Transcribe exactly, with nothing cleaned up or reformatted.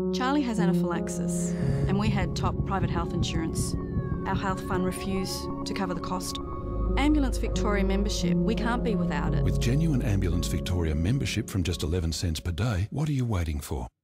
Charlie has anaphylaxis, and we had top private health insurance. Our health fund refused to cover the cost. Ambulance Victoria membership, we can't be without it. With genuine Ambulance Victoria membership from just eleven cents per day, what are you waiting for?